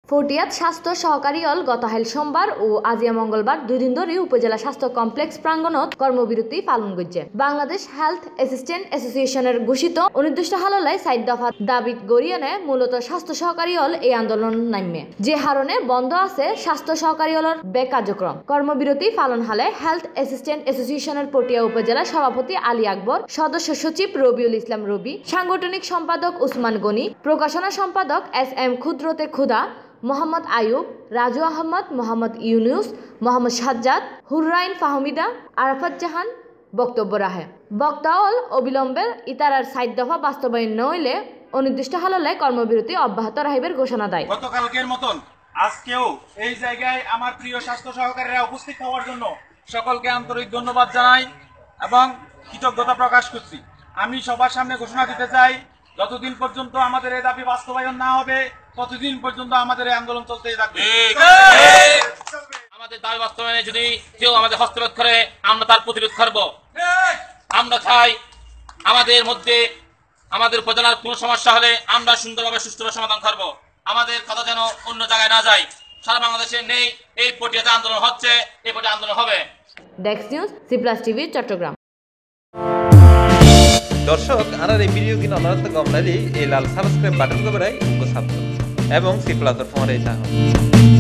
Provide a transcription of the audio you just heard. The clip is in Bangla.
ফটিয়াত স্বাস্থ্য সহকারী হল গতকাল সোমবার ও আজিয়া মঙ্গলবার 2 দিন ধরে উপজেলা স্বাস্থ্য কমপ্লেক্স প্রাঙ্গণত কর্মবিরতি পালন করছে। বাংলাদেশ হেলথ অ্যাসিস্ট্যান্ট অ্যাসোসিয়েশনের ঘোষিত অনির্দিষ্ট হাললাই 4 দফা দাবিত গড়িয়ানে মূলত স্বাস্থ্য সহকারী হল এই আন্দোলন নামে, যে হারণে বন্ধ আছে স্বাস্থ্য সহকারী হলের বে কার্যক্রম। কর্মবিরতি পালন হালে হেলথ অ্যাসিস্ট্যান্ট অ্যাসোসিয়েশনের পটিয়া উপজেলা সভাপতি আলী আকবর, সদস্য সচিব রবিউল ইসলাম রবি, সাংগঠনিক সম্পাদক উসমান গনি, প্রকাশনা সম্পাদক এস.এম. খুদরতে খুদা, মোহাম্মদ আয়ুব, রাজু আহমদ, মোহাম্মদ ইউনুস, মোহাম্মদ সাজ্জাদ, হুররাইন ফাহমিদা, আরাফাত জাহান বক্তব্য রাখে। বক্তাওল অবিলম্বে ইতারার 4 দফা বাস্তবায়ন নইলে অনির্দিষ্ট হাললে কর্মবিরতি অব্যাহত রাখিবার ঘোষণা দেয়। গতকালকের মতন আজকেও এই জায়গায় আমার প্রিয় স্বাস্থ্য সহকারীরা উপস্থিত হওয়ার জন্য সকলকে আন্তরিক ধন্যবাদ জানাই এবং কৃতজ্ঞতা প্রকাশ করছি। আমি সবার সামনে ঘোষণা দিতে চাই, যতদিন পর্যন্ত আমাদের এই দাবি বাস্তবায়ন না হবে ততদিন পর্যন্ত আমাদের এই আন্দোলন চলতেই থাকবে। আমাদের দাবি বাস্তবায়নে যদি কেউ আমাদের হস্তক্ষেপ করে আমরা তার প্রতিরোধ করব। আমরা চাই আমাদের মধ্যে আমাদের উপজেলার কোনো সমস্যা হলে আমরা সুন্দরভাবে সুষ্ঠুভাবে সমাধান করব। আমাদের কথা যেন অন্য জায়গায় না যায়। সারা বাংলাদেশে নেই এই পটিয়াতে আন্দোলন হচ্ছে, এই পটিয়া আন্দোলন হবে। Desk news C+ TV Chattogram. দর্শক আর এই ভিডিও কিনা অনারত গমনালি এই লাল সাবস্ক্রাইব বাটন কবরাই উনকো সাবস্ক্রাইব এবং C+ ফোন এই চাহ